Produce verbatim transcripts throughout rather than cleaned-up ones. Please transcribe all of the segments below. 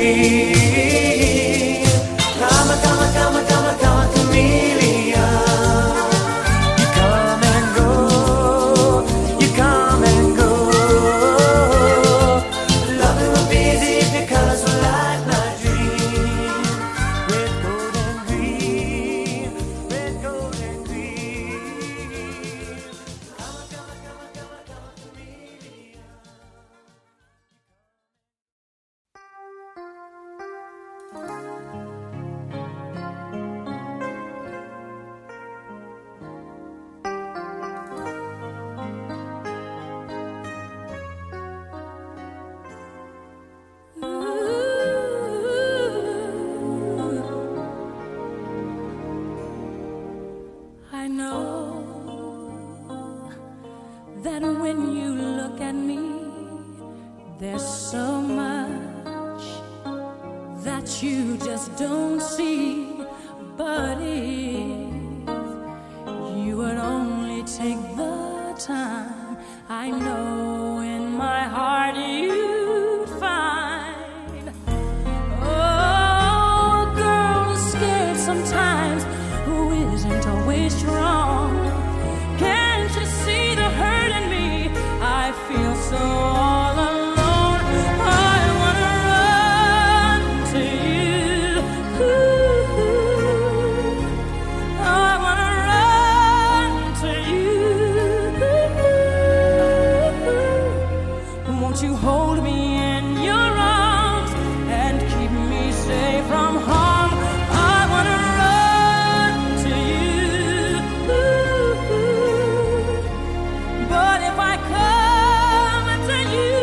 Come on, come on, come on, come on, come on, chameleon. You come and go, you come and go. Love it will be easy if your colors were like my dream. Red, gold, and green. Red, gold, and green. Come on, come on, come on, come on, come on, chameleon. I know that when you look at me, there's so much that you just don't see. But if you would only take the time, I know in my heart you'd find. Oh, a girl is scared sometimes who isn't always strong. Can't you see the hurt in me? I feel so all alone. I wanna run to you. I wanna run to you. Won't you hold me in your arms and keep me safe from harm? I wanna run to you. But if I come to you,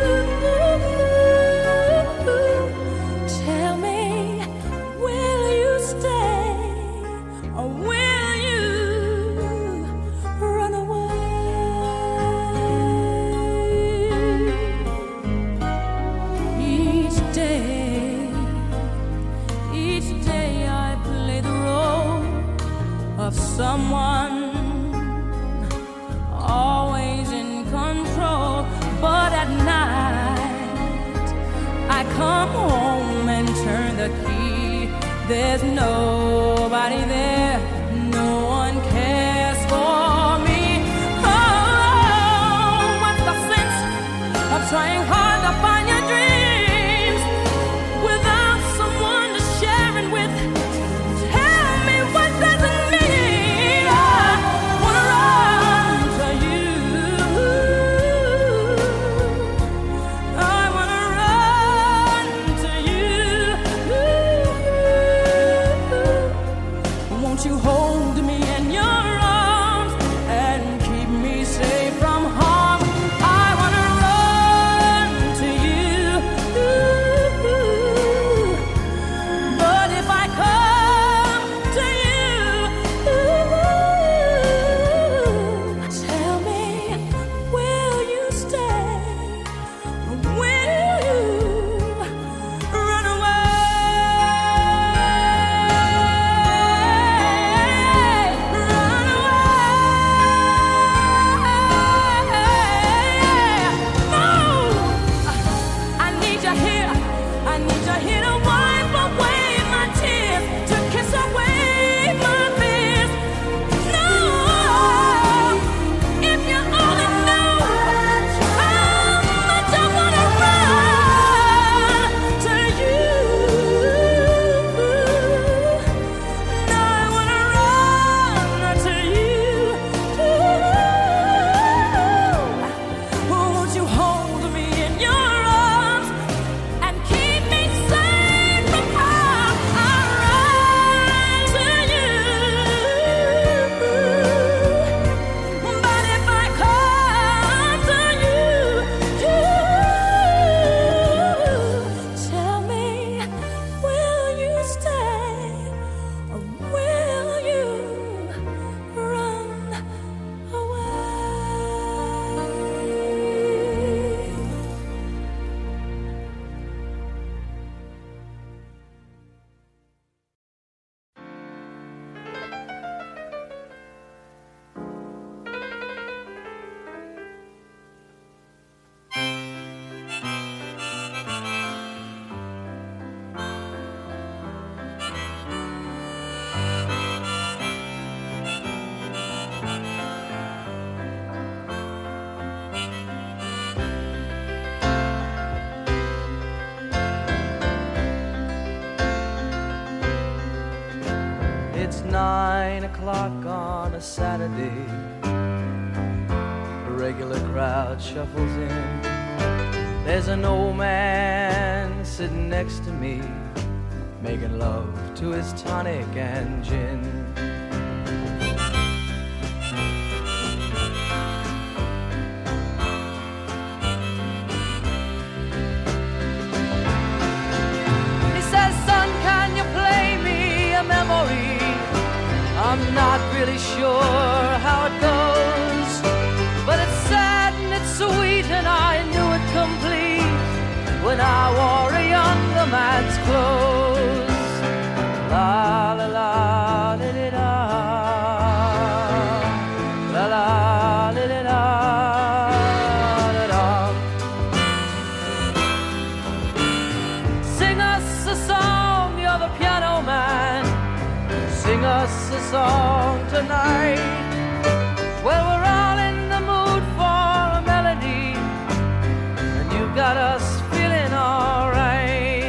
tell me, will you stay or will you run away? Each day, each day I play the role of someone always in control. But at night I come home and turn the key. There's nobody there, no one cares for me. Oh, what's the sense of trying hard to find your dreams without someone to share it with? Tell me, what does it mean? I wanna run to you. I wanna run to you. it's nine o'clock on a Saturday. A regular crowd shuffles in. There's an old man sitting next to me, making love to his tonic and gin. He says, son, can you play me a memory? I'm not really sure how it goes, but it's sad and it's sweet, and I knew it complete when I wore a younger man's clothes. La la la li li da, la la li li da da da. Sing us a song, you're the piano man. Sing us a song tonight. Well, we're all in the mood for a melody, and you got us feeling alright.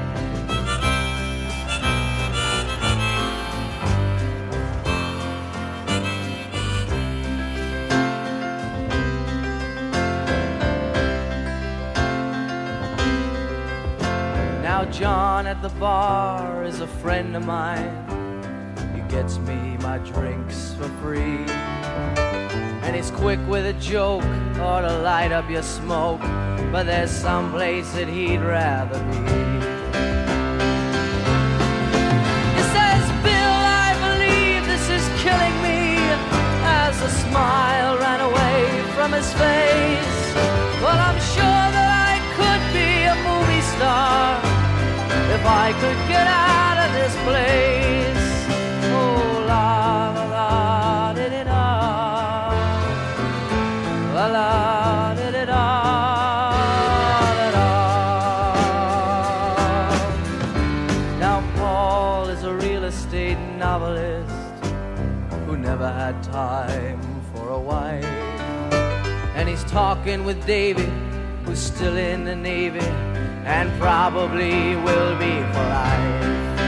Now John at the bar is a friend of mine. He gets me my drinks for free, and he's quick with a joke or to light up your smoke, but there's some place that he'd rather be. He says, Bill, I believe this is killing me, as a smile ran away from his face. Well, I'm sure that I could be a movie star if I could get out of this place. Oh, la la la di di da, la la di di da da da. Now Paul is a real estate novelist who never had time for a wife, and he's talking with Davy, who's still in the Navy and probably will be for life.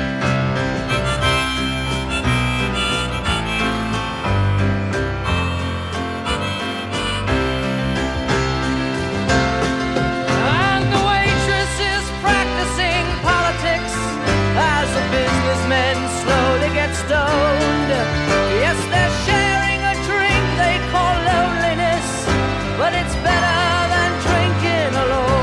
And the waitress is practicing politics as the businessmen slowly get stoned. Yes, they're sharing a drink they call loneliness, but it's better than drinking alone.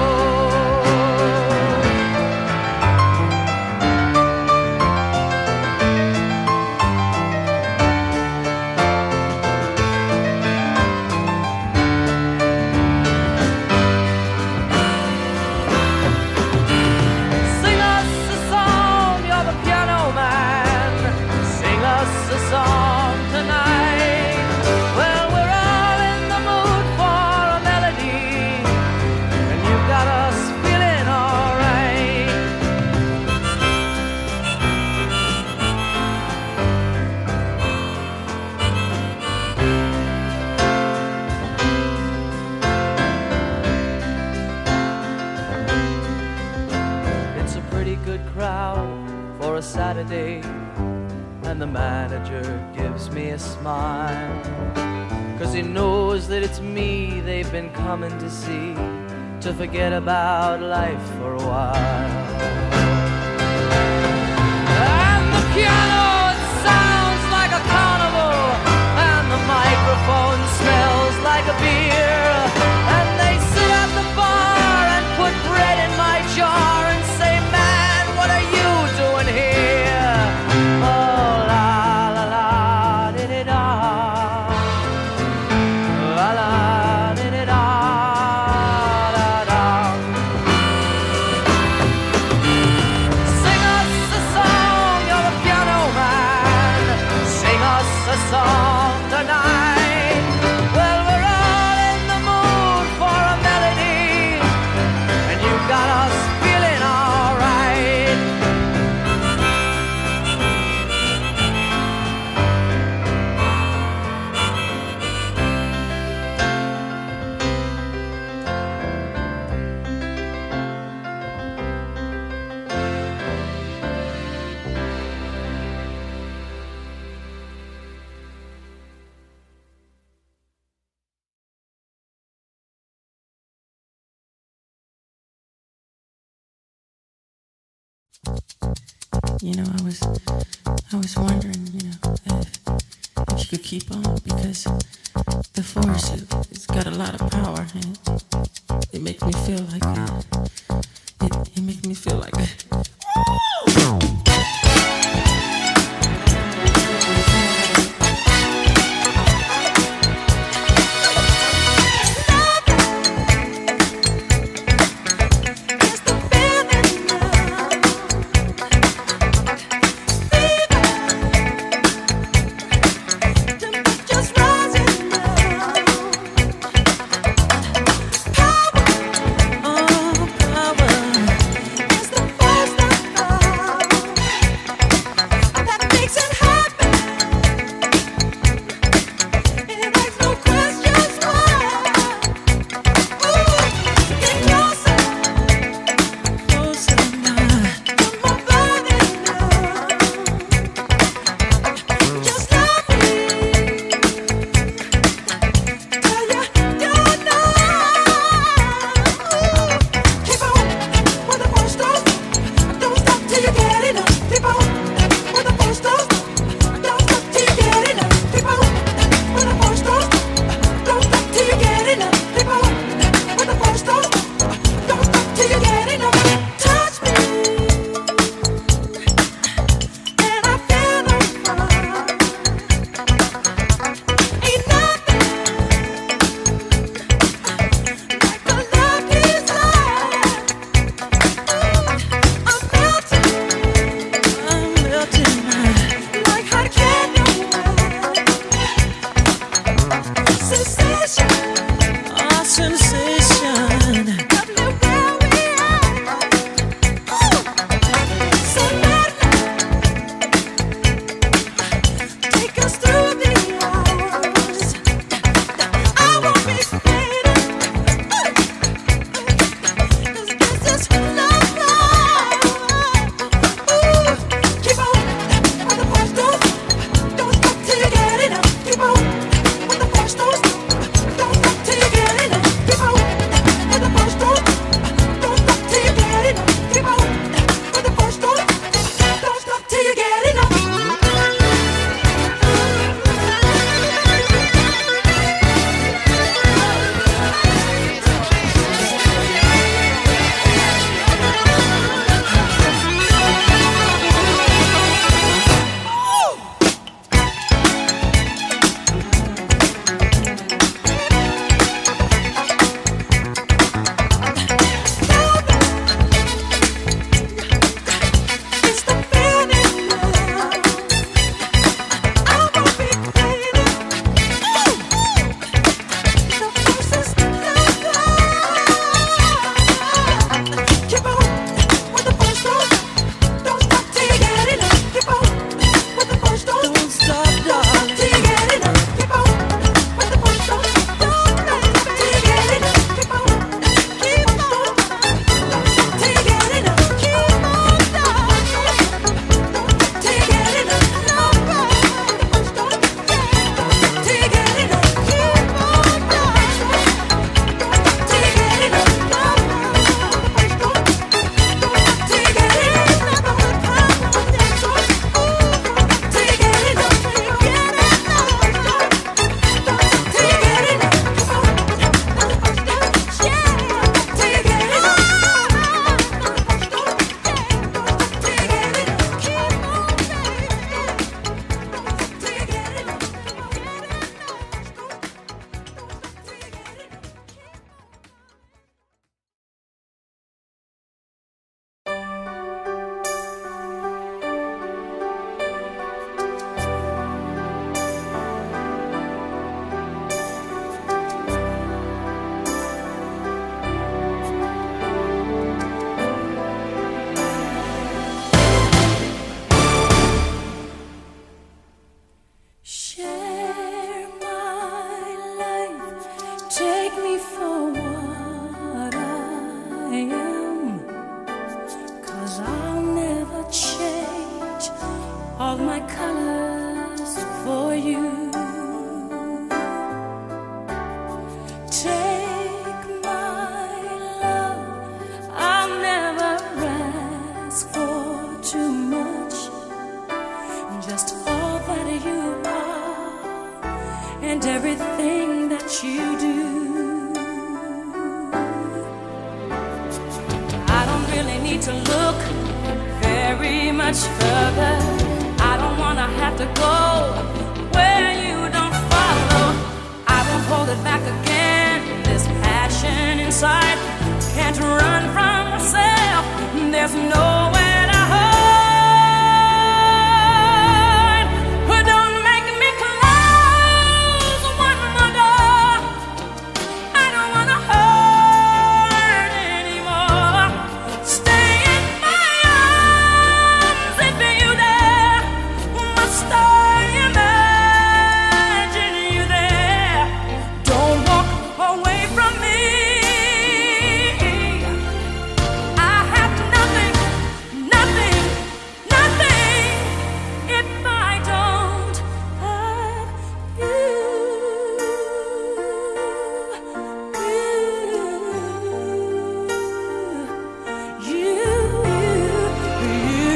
Sing us a song, you're the piano man. Sing us a song tonight. Well, we're all in the mood for a melody, and you got us feeling alright. It's a pretty good crowd for a Saturday, and the manager gives me a smile, 'cause he knows that it's me they've been coming to see, to forget about life for a while. And the piano, it sounds like a carnival, and the microphone smells like a beer, and they sit at the bar and put bread in my jar and say, man, what are you doing here? Oh, la la la di di da, la la di di da da da. you know, I was, I was wondering, you know, if, if you could keep on, because the force, it, it's got a lot of power, and it makes me feel like, it, it makes me feel like. Too much. much further. I don't wanna have to go where you don't follow. I won't hold it back again. This passion inside can't run from myself. There's nowhere to hide. But don't make me close one more door. I don't wanna hurt anymore. Stay in my arms if you dare. Must I imagine you there? Don't walk away from me. I have nothing, nothing, nothing if I don't have you. You, you,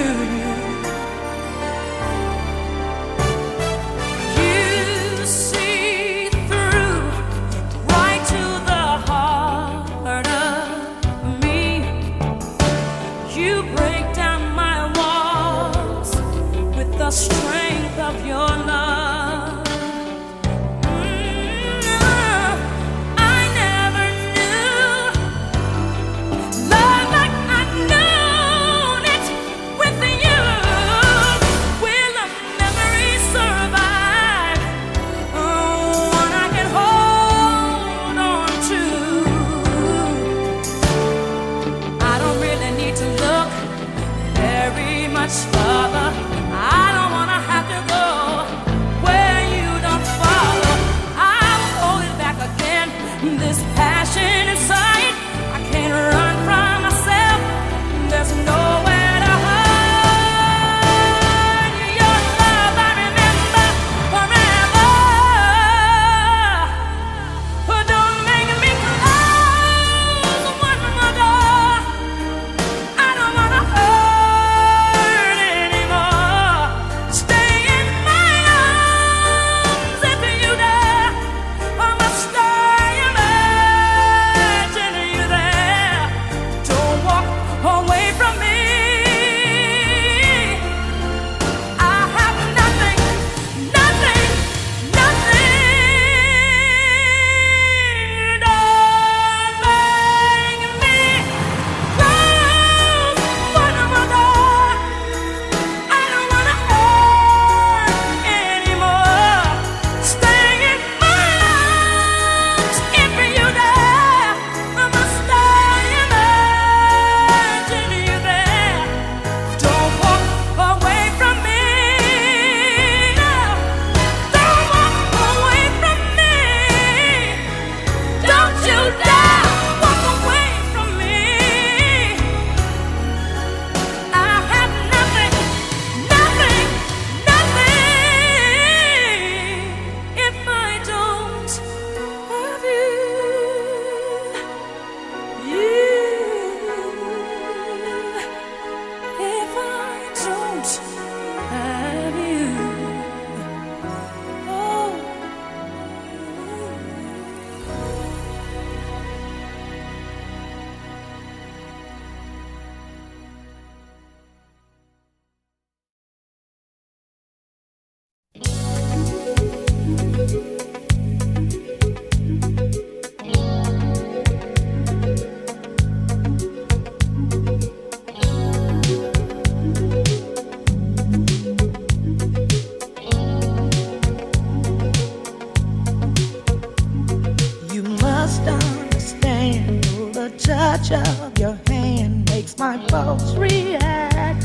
you, you see through right to the heart of me. You break down my walls with the strength of your love. Mm, I never knew love like I've known it with you. Will a memory survive? Oh, one I can hold on to. I don't really need to look very much further. I don't wanna have to go where you don't follow. I will hold it back again. This passion inside, I can't run from myself. There's nowhere to hide. Your love I remember forever. But don't make me close one more door. I don't wanna hurt anymore. Stay in my arms if you dare. Or must I imagine you there? Don't walk away from me. I have nothing, nothing, nothing. Don't make me close one more door. I don't wanna hurt anymore. Stay in my arms if you dare. Or must I imagine you there? Don't walk away from me. Don't walk away from me. Don't you dare walk away from me. I have nothing, nothing, nothing if I don't have you. You, if I don't have you. Oh. You must understand, the touch of your hand makes my pulse react.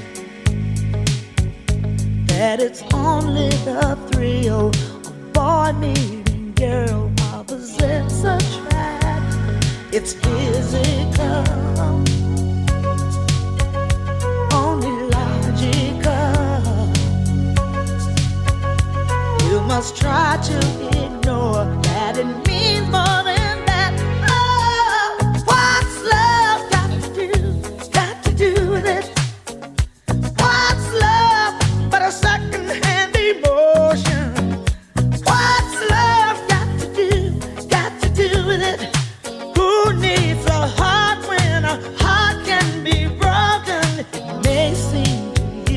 That it's only the thrill of boy meeting girl opposites attract. It's physical, only logical. You must try to ignore that it means more than that. Oh, what's love got to do? Got to do with it. What's love but a second-hand emotion? What's love got to do? Got to do with it. Who needs a heart when a heart can be broken? It may seem to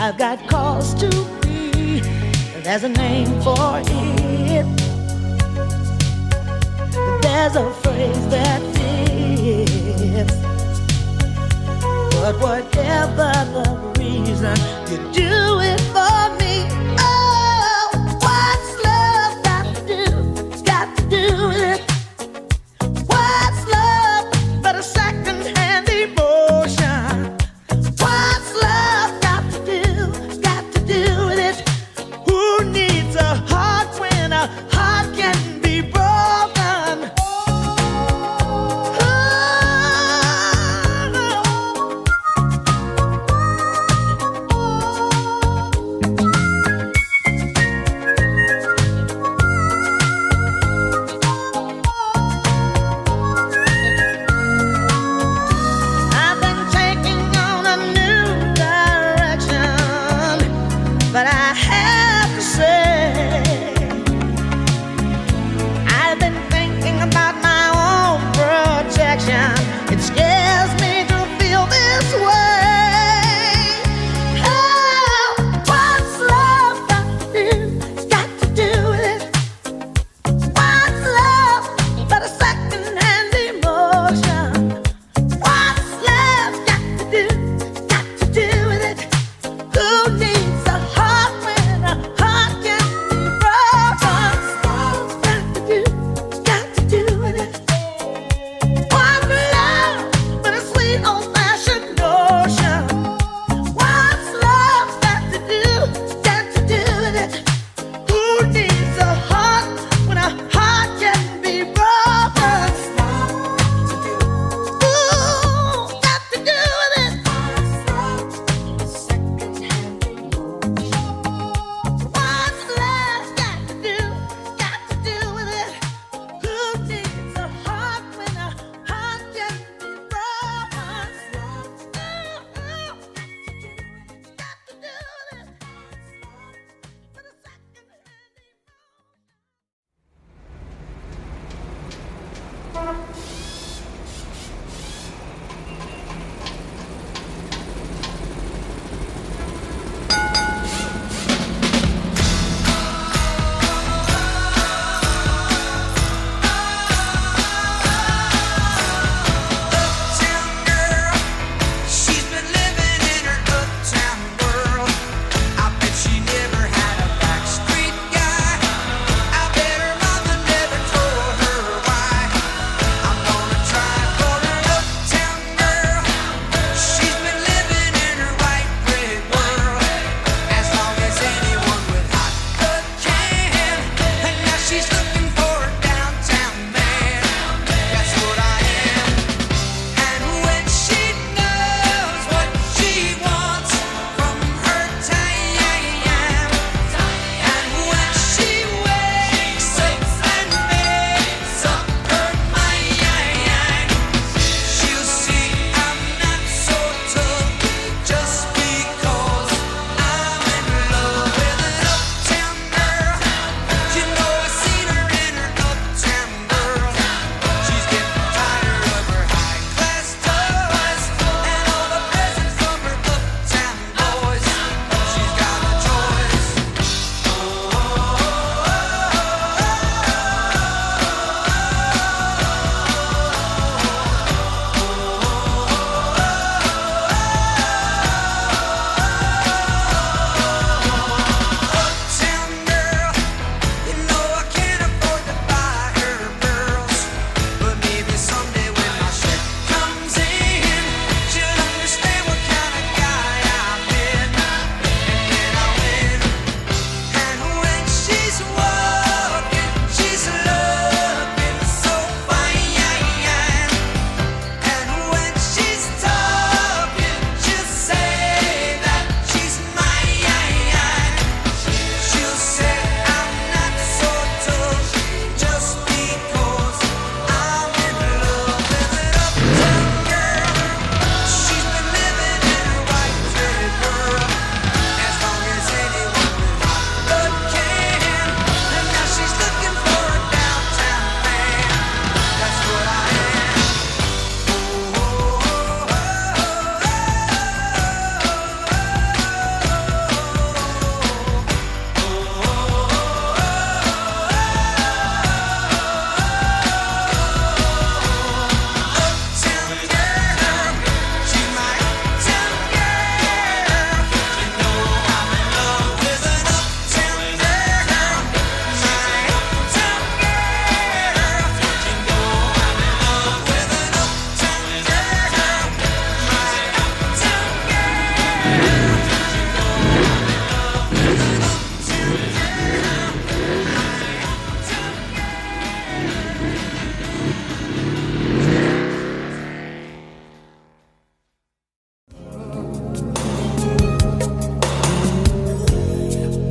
I've got cause to be. There's a name for it. There's a phrase that fits. But whatever the reason, you do it for me. Oh, what's love got to do? It's got to do with it. What's love but a second-hand emotion? What's love got to do? Got to do with it. Who needs a heart when a heart can be broken? I've been taking on a new direction, but I have to say, I've been thinking about my own protection. It scares me to feel this way. Oh, what's love got to do? It's got to do with it. What's love but a second-hand emotion? What's love got to do? Got to do with it. Who needs a heart when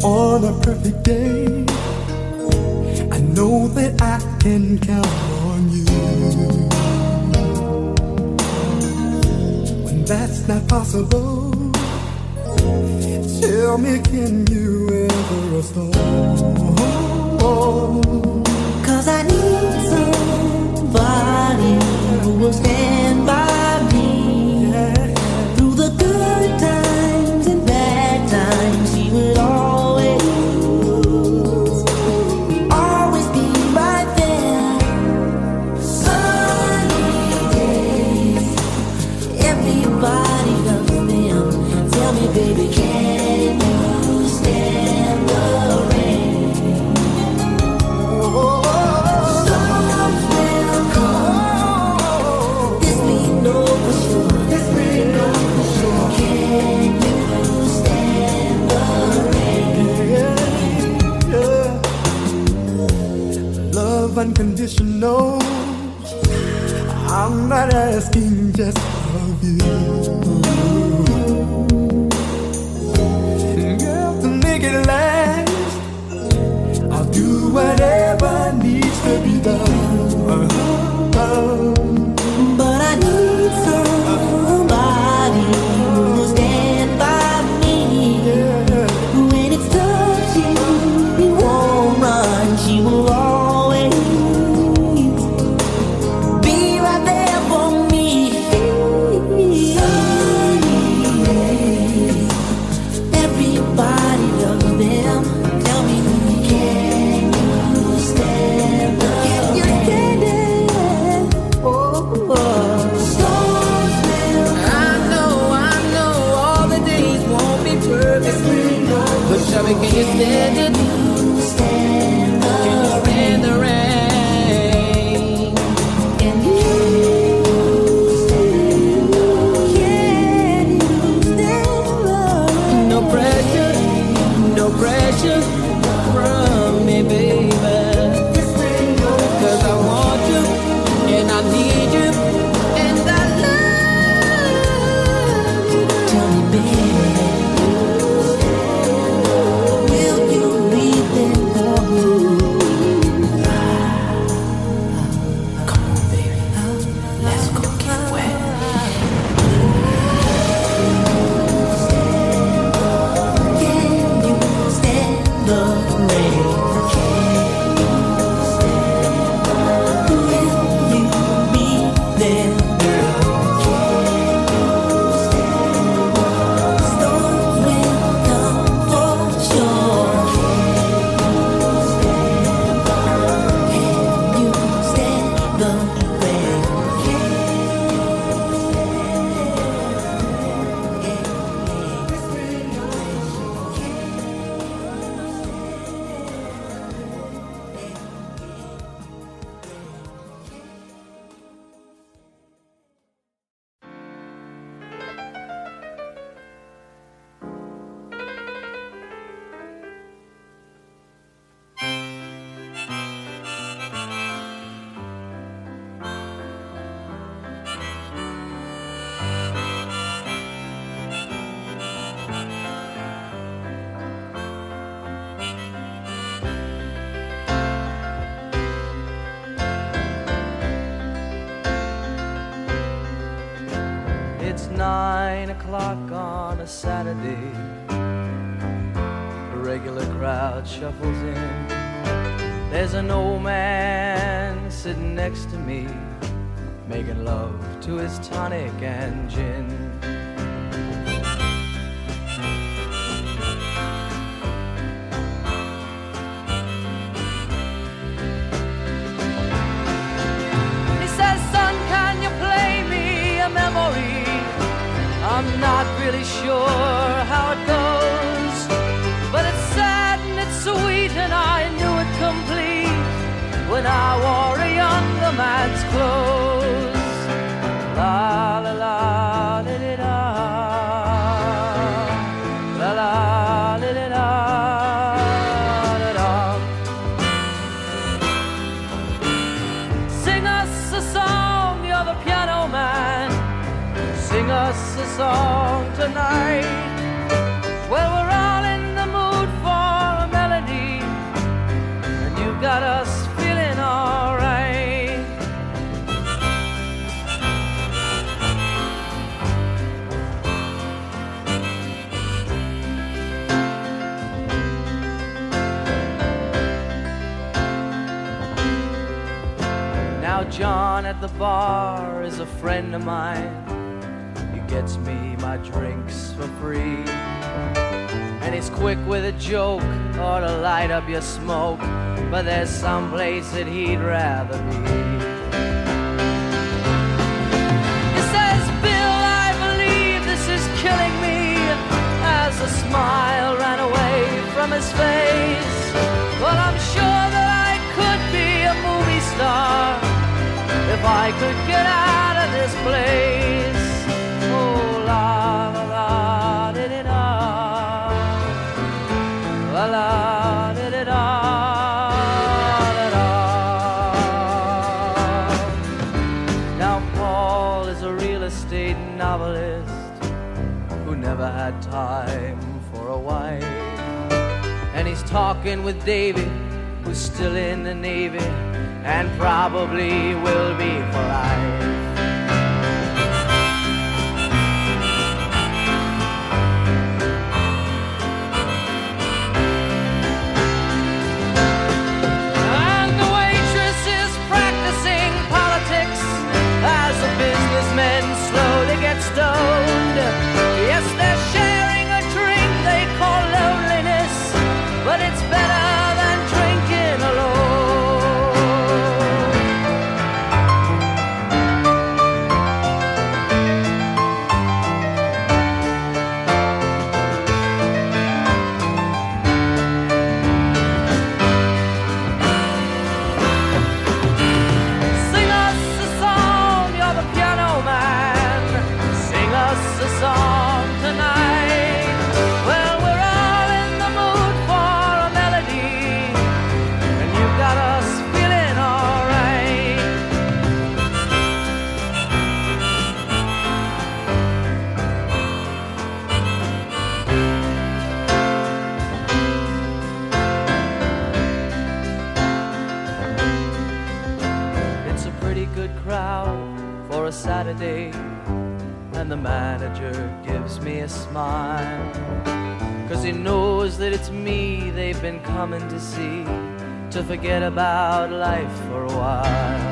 on a perfect day, I know that I can count on you. When that's not possible, tell me, can you ever restore? Cause I need somebody who will stand by me, yeah. Through the good times and bad times. He would always, always be right there. Sunny days, everybody loves them. Tell me, baby, can you stand the rain? Storms will come, this we know for sure. This we know for sure. Can you stand the Yeah, yeah. Love unconditional, I'm not asking just of you. Girl, to make it last, I'll do whatever needs to be done. But I need somebody who will stand by me. When it's tough, she won't run. She will always be right there for me. Sunny days, everybody loves them. Tell me, can you stand the Can you stand it? Oh, oh. Storms will I know, I know, all the days won't be perfect, but tell me, can you stand it? stand the Can you stand the rain? Can you stand the Can you stand the No pressure, no pressure from me, baby. Cause I want you, and I need you, and I love you. Tell me, baby, will you be there for me? Come on, baby, let's go get wet. Can you stand the rain? Will you be there, girl? Storms will come for sure. Can you stand the rain? It's nine o'clock on a Saturday. A regular crowd shuffles in. There's an old man sitting next to me, making love to his tonic and gin. He says, son, can you play me a memory? I'm not really sure how it goes, but it's sad and it's sweet, and I knew it complete when I wore a younger man's clothes. La la la li li da, la la li li da, da da. Sing us a song, you're the piano man. Sing us a song tonight. Well, we're all in the mood for John at the bar is a friend of mine. He gets me my drinks for free, and he's quick with a joke or to light up your smoke, but there's some place that he'd rather be. He says, Bill, I believe this is killing me, as a smile ran away from his face. But I'm sure that I could be a movie star if I could get out of this place. Oh, la la la di di da, la la di di da, da da. Now Paul is a real estate novelist who never had time for a wife, and he's talking with Davy, who's still in the Navy and probably will be for life. And the waitress is practicing politics as the businessmen slowly get stoned. Yes, they're sharing a drink they call loneliness, but it's better than drinking alone. Sing us a song, you're the piano man. Sing us a song tonight. Well, we're all in the mood for a melody, and you got us feeling alright. It's a pretty good crowd for a Saturday, and the manager gives me a smile, 'cause he knows that it's me they've been coming to see, to forget about life for a while.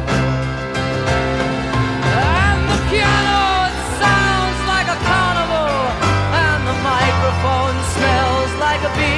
And the piano, it sounds like a carnival, and the microphone smells like a beer.